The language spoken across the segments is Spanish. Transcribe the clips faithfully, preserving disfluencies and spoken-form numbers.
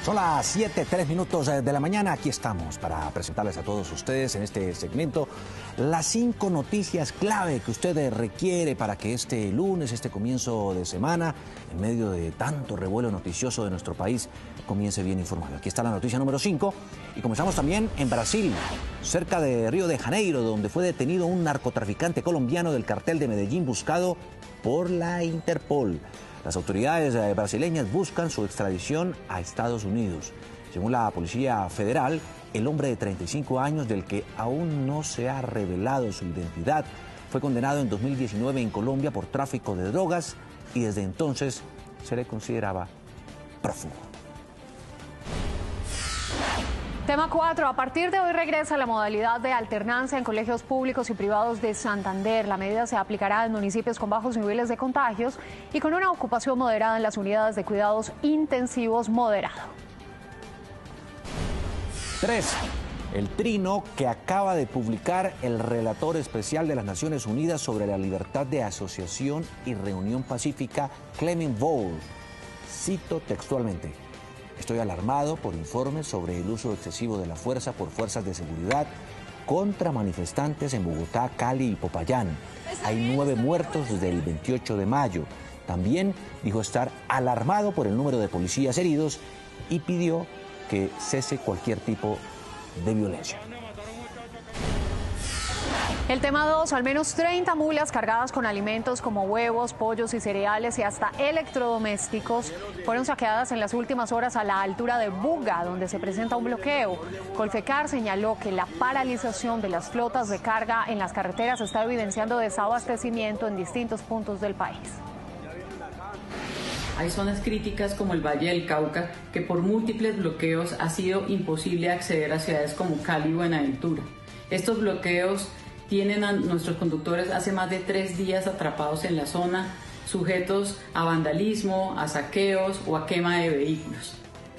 Son las siete, tres minutos de la mañana. Aquí estamos para presentarles a todos ustedes en este segmento las cinco noticias clave que usted requiere para que este lunes, este comienzo de semana, en medio de tanto revuelo noticioso de nuestro país, comience bien informado. Aquí está la noticia número cinco y comenzamos también en Brasil, cerca de Río de Janeiro, donde fue detenido un narcotraficante colombiano del cartel de Medellín buscado por la Interpol. Las autoridades brasileñas buscan su extradición a Estados Unidos. Según la Policía Federal, el hombre de treinta y cinco años, del que aún no se ha revelado su identidad, fue condenado en dos mil diecinueve en Colombia por tráfico de drogas y desde entonces se le consideraba prófugo. Tema cuatro. A partir de hoy regresa la modalidad de alternancia en colegios públicos y privados de Santander. La medida se aplicará en municipios con bajos niveles de contagios y con una ocupación moderada en las unidades de cuidados intensivos moderado. tres. El trino que acaba de publicar el relator especial de las Naciones Unidas sobre la libertad de asociación y reunión pacífica, Clement Boll. Cito textualmente: estoy alarmado por informes sobre el uso excesivo de la fuerza por fuerzas de seguridad contra manifestantes en Bogotá, Cali y Popayán. Hay nueve muertos desde el veintiocho de mayo. También dijo estar alarmado por el número de policías heridos y pidió que cese cualquier tipo de violencia. El tema dos, al menos treinta mulas cargadas con alimentos como huevos, pollos y cereales y hasta electrodomésticos fueron saqueadas en las últimas horas a la altura de Buga, donde se presenta un bloqueo. Colfecar señaló que la paralización de las flotas de carga en las carreteras está evidenciando desabastecimiento en distintos puntos del país. Hay zonas críticas como el Valle del Cauca, que por múltiples bloqueos ha sido imposible acceder a ciudades como Cali y Buenaventura. Estos bloqueos tienen a nuestros conductores hace más de tres días atrapados en la zona, sujetos a vandalismo, a saqueos o a quema de vehículos.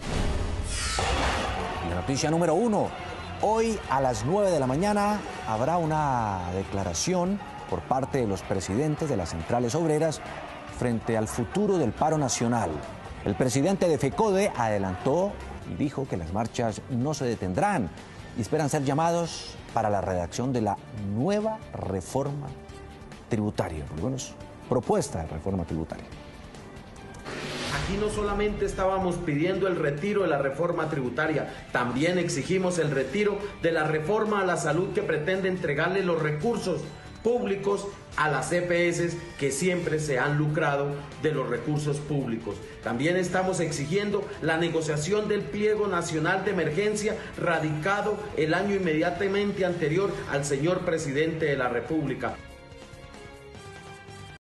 La noticia número uno. Hoy a las nueve de la mañana habrá una declaración por parte de los presidentes de las centrales obreras frente al futuro del paro nacional. El presidente de FECODE adelantó y dijo que las marchas no se detendrán y esperan ser llamados para la redacción de la nueva reforma tributaria, por lo menos propuesta de reforma tributaria. Aquí no solamente estábamos pidiendo el retiro de la reforma tributaria, también exigimos el retiro de la reforma a la salud que pretende entregarle los recursos públicos a las E P S que siempre se han lucrado de los recursos públicos. También estamos exigiendo la negociación del pliego nacional de emergencia radicado el año inmediatamente anterior al señor presidente de la República.